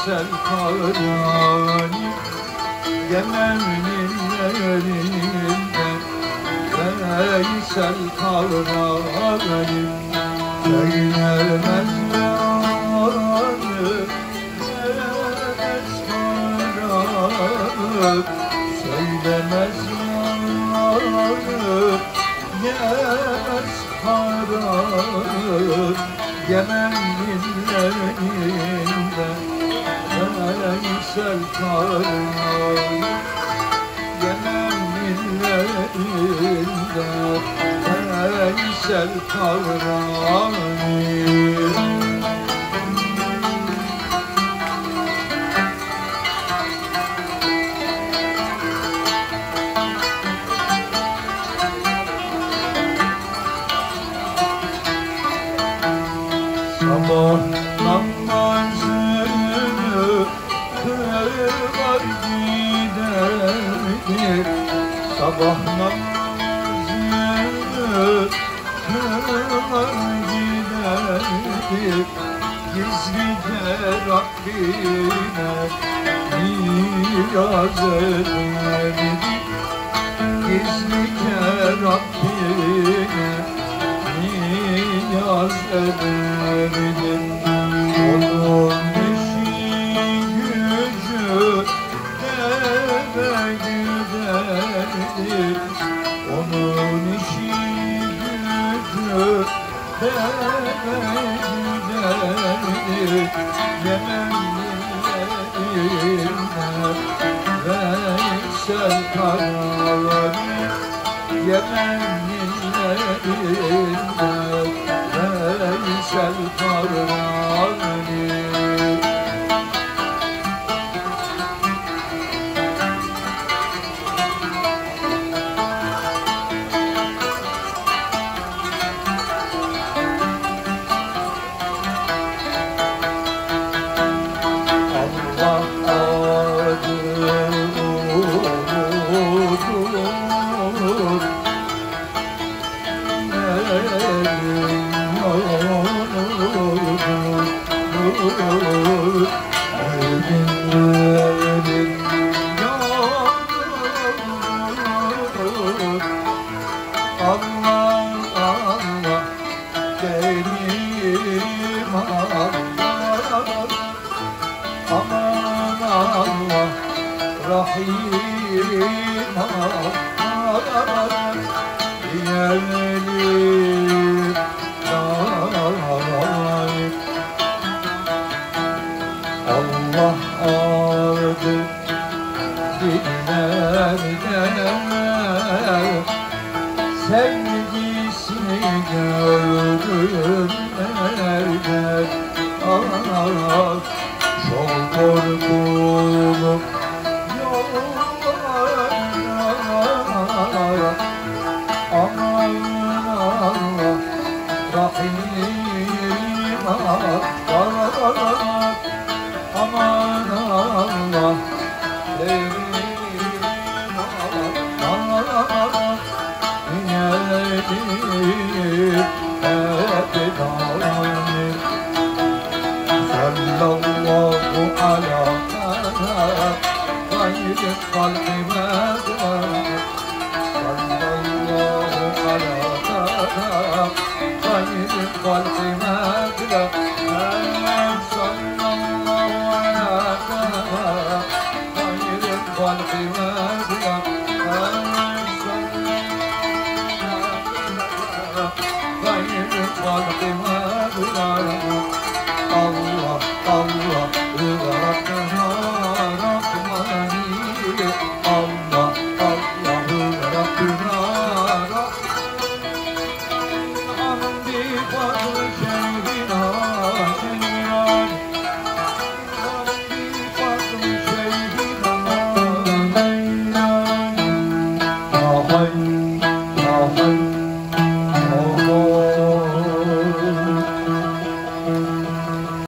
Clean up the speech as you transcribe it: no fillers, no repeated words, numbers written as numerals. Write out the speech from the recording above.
Veysel Karani Yemen'in elinde Veysel Karani Söylemez yalanı Söylemez yalanı Yes kararı Yemen'in elinde Veysel kararı Yemen'in elinde Veysel kararı Sabah namazını kılar giderdi Sabah namazını kılar giderdi Gizlice Rabbine niyaz ederdi Gizlice Rabbine niyaz ederdim Onun işi gücü deve giderdi Onun işi gücü deve giderdi Yemen'in Veysel Karani Yemen'in elinde Veysel Karani Allah adı dinlerde sevgisini gördüm nerede çok korkuluk yollara aman Allah Rahim Allah aman Allah Kerim Allah Yedim hep daim Sallallahu ala Gayrı kalbime Sallallahu ala Gayrı kalbime